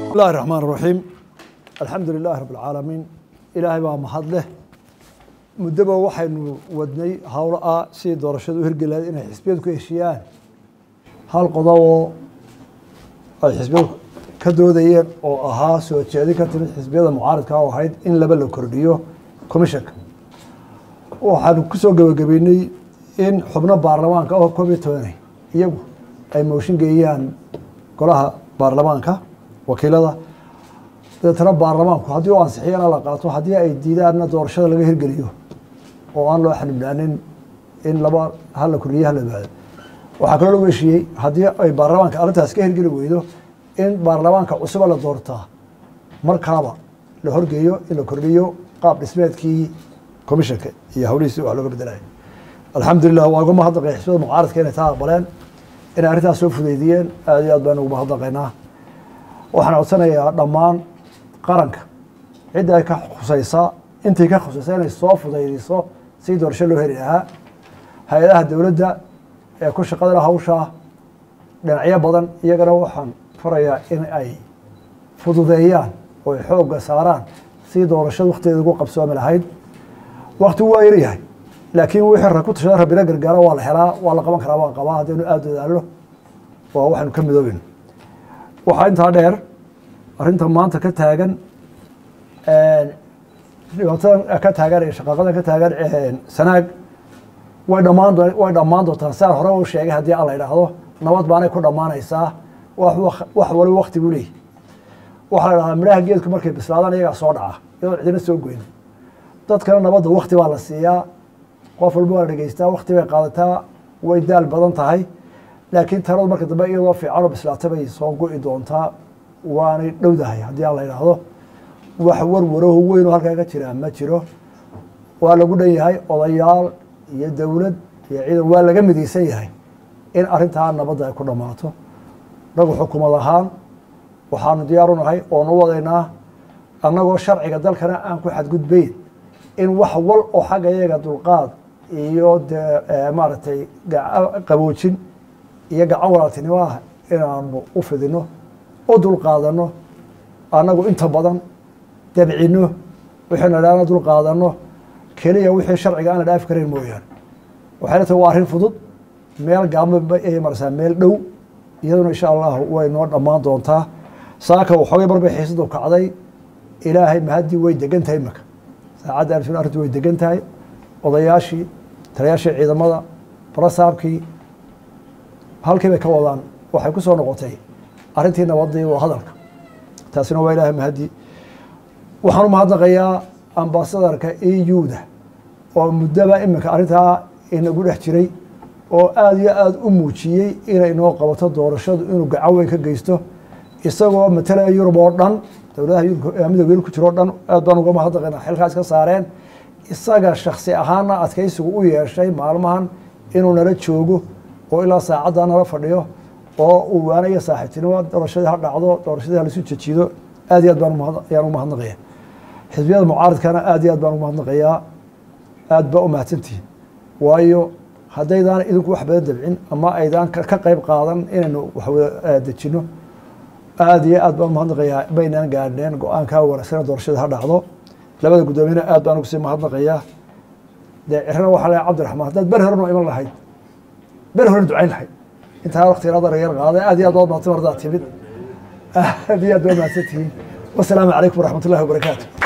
بسم الله الرحمن الرحيم الحمد لله رب العالمين إلهي بقى محد له مدبا وحين ودني هؤلاء سيد ورشد وهرجل إن حسبيت كيشيان هالقضاء الحسبيت كدوديين أو أهاس وتشادي كتر حسبيت المعارض كهو حيد إن لبلو كرديو كمشك وحن كسو جبيني إن حبنا برلمان كأو كوبيتوني يجو أي موشين جيان كلها برلمان كه وكيلة ترى برلمان هذي وانسحيان على قاطو هذي أي جديدة أن دورشة لقى هرجليو وأنا لو إحنا بنانين إن لبا هلا كلية هلا بعد وحكوا له شيء هذي أي برلمان كأنت هسكه هرجليو ويدو إن برلمان كأسبوع لدورته مركبة لهرجليو إلى كليو قاب نسبة كي كمشك يهولي سوى على بدلاي الحمد لله وأقوم هذا قيحسود معارض كأنه تابلين إن أريتها سوف ذيدين هذه أضبنا وبهذا قيناه وحنا وصلنا يا ضمان قرنك عدة كخصيصة أنت كخصيصة الصوف وذي الصوف سيد ورشلو هريها هذا الدولة ده كل قدر هوشة لنعيا بدن يقرأ وحن فريا إن أي فضوذيان ويحوق ساران سيد ورشلو وقت يقول قبسوا من الهيد وقت هو يريها لكن وحر كنت شهر بنقر قرا ولا حلا ولا قبان كرابان قبا هذا إنه أبدا له وهو حن كم ذوين وحين تادر أرنت ما أنت كتاجن مثلا كتاجر إيش قاعدة كتاجر سناق ويدمان دو تنسار هرا وشيء هدي الله يلاحظه نواد بانه كل دمان إيسا وحول وقت يقولي وحلا مراه جيد كمركب بس هذا نيجا صورة يدور عندنا سوقين تذكر نبض وقت ولا سيا qof walba waa dhageystaa waqti bay qaadataa way daal badan tahay laakiin tarada marka dambe iyadoo fiican oo bislaatay bay soo go'i doontaa waanay dhowdahay haddii aan la yidhaahdo wax warwaraho weyn oo halkaa ka jira ma jiro waa lagu dhan yahay odayaal iyo dowlad iyo ciidan waa laga midaysan yahay in arrintaa nabadda ay ku dhammaato nagu xukuumad ahaan waxaanu diyaar u nahay oonu wadaynaa annagoo sharciga dalkana aan ku xadgudbayn in wax wal oo xagga iyaga dulqaad iyo maaragtay qaboojin iyo gacan walaaltinimo ah inaanu u fidino u dulqaadano annagu inta badan dabcino wixii nadhaana dulqaadano keliya wixii sharciga aan la dhaafi karayn mooyaane waxayna tahay waa arrin fudud meel gaama ay marsaa meel dhow iyaduna insha allah way noo dhammaan doontaa saaka waxoogay barbay xiisadu kacday ilaahay mahadii way degan tahay imaka saacadda arrin arrintu way degan tahay odayaashii taliyaashii ciidamada barasaabkii halkii bay ka wadaan waxay ku soo noqotay arrintii nabadii waa hadalka taasina waa ilaahay mahadi waxaan u mahadnaqayaa ambaasadarka EU-da oo muddaba iminka arrintaa inagu dhex jiray oo aad iyo aad u muujiyey inay noo qabato doorashadu inuu gacan weyn ka geysto isagoo matalaya Yurub oo dhan dowladaha midowga ku jiro dhan aad baan uga mahadnaqaynaa xilkaas ka saareen isaga shakhsi ahaana adkaysigu u yeeshay maalmahan inuu nala joogo oo ilaa saacadda nala fadhiyo oo uu waanaya saaxiibtinimo doorashadii ha dhacdo doorashadii ha lasu jejido aad iyo aad baan u mahadnaqayaa xisbiyada mucaaradkana aad iyo aad baan u mahadnaqayaa aad baa u mahadsantihiin waayo haddaydaan idinku wax badan dabcin ama aydaan ka qayb qaadan inaynu wax dejino aad iyo aad baan mahadnaqayaa baynaan gaadhneen go-aankaa wanaagsan doorashada ha dhacdo labada guddoomiyena aad baan ugu sii mahadnaqayaa dee cirana waxaa leeyahay cabdiraxmaan haddaad ber horena iman lahayd ber horena ducayn lahayd intaa waqtiga adar yar qaaday aad iyo aad baad mahadsan mardaa timid aad iyo aad baa mahadsantihiin wasalaamu calaykum waraxmatullahi wabarakaatu